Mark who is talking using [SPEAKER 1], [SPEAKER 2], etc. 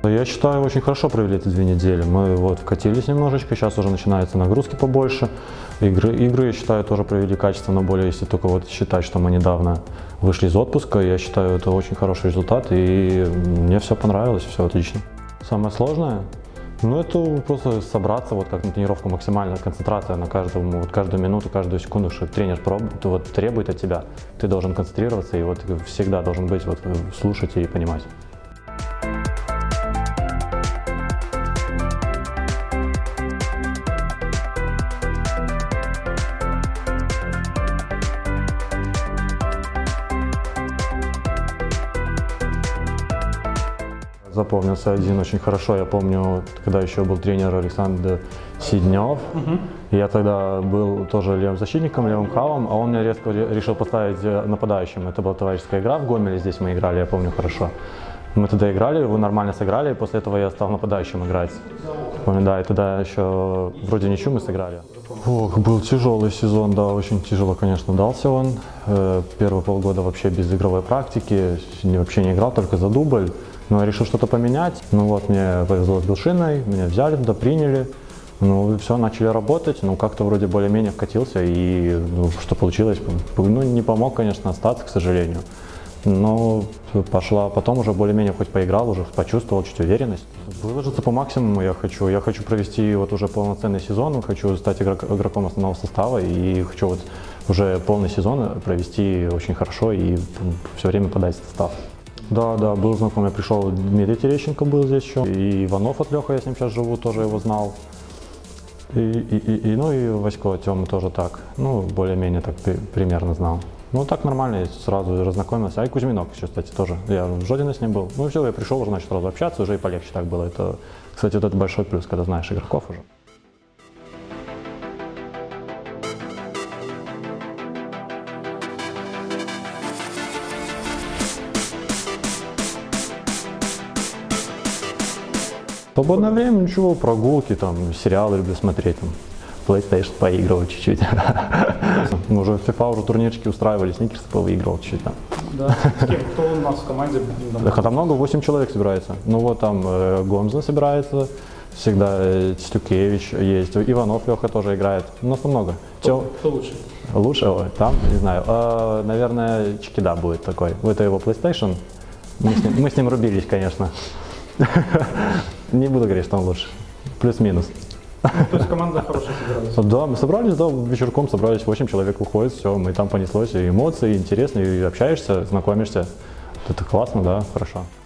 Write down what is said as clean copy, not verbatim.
[SPEAKER 1] Я считаю, очень хорошо провели эти 2 недели. Мы вот вкатились немножечко, сейчас уже начинаются нагрузки побольше. Игры, я считаю, тоже провели качественно, более если только вот считать, что мы недавно вышли из отпуска. Я считаю, это очень хороший результат, и мне все понравилось, все отлично. Самое сложное? Ну, это просто собраться, вот как на тренировку, максимальная концентрация на каждую минуту, каждую секунду, что тренер требует от тебя. Ты должен концентрироваться и вот всегда должен быть, вот, слушать и понимать. Запомнился один очень хорошо, я помню, когда еще был тренер Александр Сиднев, я тогда был тоже левым защитником, левым хавом, а он меня резко решил поставить нападающим. Это была товарищеская игра в Гомеле, здесь мы играли, я помню хорошо. Мы тогда играли, его нормально сыграли, и после этого я стал нападающим играть. Помню, да, и тогда еще вроде ничью мы сыграли. Ох, был тяжелый сезон, да, очень тяжело, конечно, дался он. Первые полгода вообще без игровой практики, вообще не играл, только за дубль. Но я решил что-то поменять. Ну вот, мне повезло с Белшиной, меня взяли туда, приняли. Ну, все, начали работать, ну, как-то вроде более-менее вкатился, и ну, что получилось, ну, не помог, конечно, остаться, к сожалению. Но пошла, потом уже более-менее хоть поиграл, уже почувствовал чуть уверенность. Выложиться по максимуму я хочу провести вот уже полноценный сезон, хочу стать игроком основного состава, и хочу вот уже полный сезон провести очень хорошо и все время подать состав. Да, был знаком, я пришел, Дмитрий Терещенко был здесь еще, и Иванов от Леха, я с ним сейчас живу, тоже его знал. Ну и Васько Тёма тоже так, ну более-менее так примерно знал. Ну так нормально, я сразу разнакомился. А и Кузьминок еще, кстати, тоже, я в Жодино с ним был. Ну все, я пришел уже, значит, сразу общаться, уже и полегче так было. Это, кстати, вот это большой плюс, когда знаешь игроков уже. В свободное время ничего, прогулки, там, сериалы люблю смотреть, там, PlayStation поигрывать чуть-чуть. Мы уже в FIFA уже турнирчики устраивали, Сникерс повыигрывал чуть-чуть там.
[SPEAKER 2] Да, кто у нас в команде?
[SPEAKER 1] Там много, 8 человек собирается. Ну вот там Гомза собирается, всегда Стюкевич есть, Иванов Леха тоже играет. У нас много.
[SPEAKER 2] Кто лучше?
[SPEAKER 1] Лучше? Ой, там, не знаю. Наверное, Чикида будет такой. Это его PlayStation. Мы с ним рубились, конечно. Не буду говорить, что он лучше. Плюс-минус.
[SPEAKER 2] То есть команда хорошая собиралась?
[SPEAKER 1] Да, мы собрались, да, вечерком собрались, 8 человек уходит, все, мы там понеслось, и эмоции, интересно, и общаешься, знакомишься. Это классно, да, хорошо.